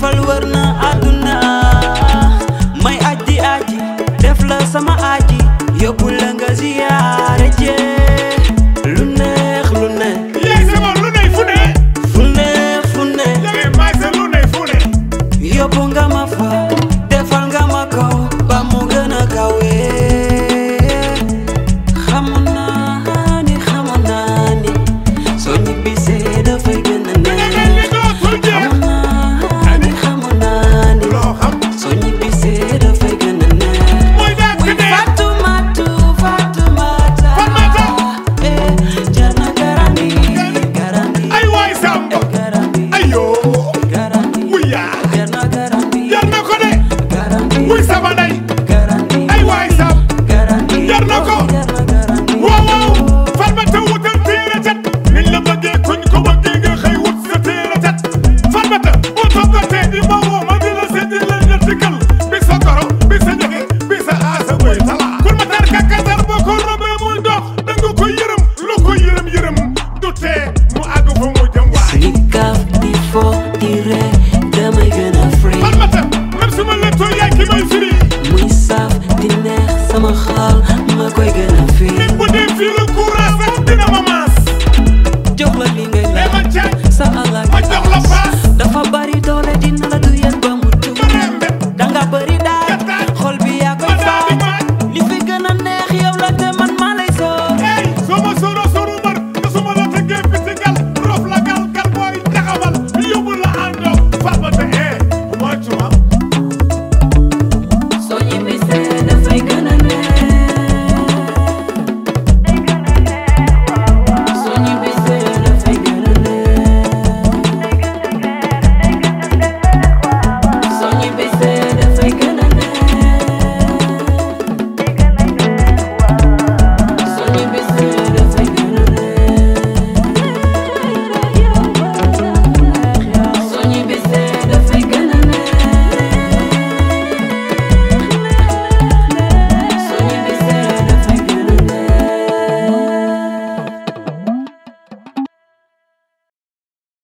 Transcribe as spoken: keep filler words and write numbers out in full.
defal wër na àdduna may aji aji def la sama aji yóbbu la nga ziyaare jee lu neex lu ne yaay sama lu ne fu ne fu ne fu ne yaay may sa lu ne fu ne yóbbu nga ma fa defal nga ma kaw ba mu gën a kawe xamoon naa ni xamoon naa ni soo ñibbisee dafay gën a neex xamoon naa ni xamoon naa ni soo ñibbisee dafay gën a neex Fatoumata Fatoumata eh jar na garandi garandi ay waay Samba garandi ayo garandi wuya jar na garandi jar na ko de garandi wuy sama day garandi ay waay Samba garandi jar na ko jar na garandi waaw waaw Fatoumata wutal téere cat niñ la bëggee kuñ ko bëggee nga xëy wut sa téere cat Fatoumata boo toggatee di ma woo ma di la seeti la ñetti kal bi sa goro bi sa njëge bi sa aasa boy tala kur ma tar kakatar boo ko robee muy dox danga ko yërëm lu ko yërëm yërëm du tee mu àgg fa mu jëm waay li kaaf di fo di ree damay gën a free Fatoumata même su ma lettoo yaay ki may firi muy saaf di neex sama xol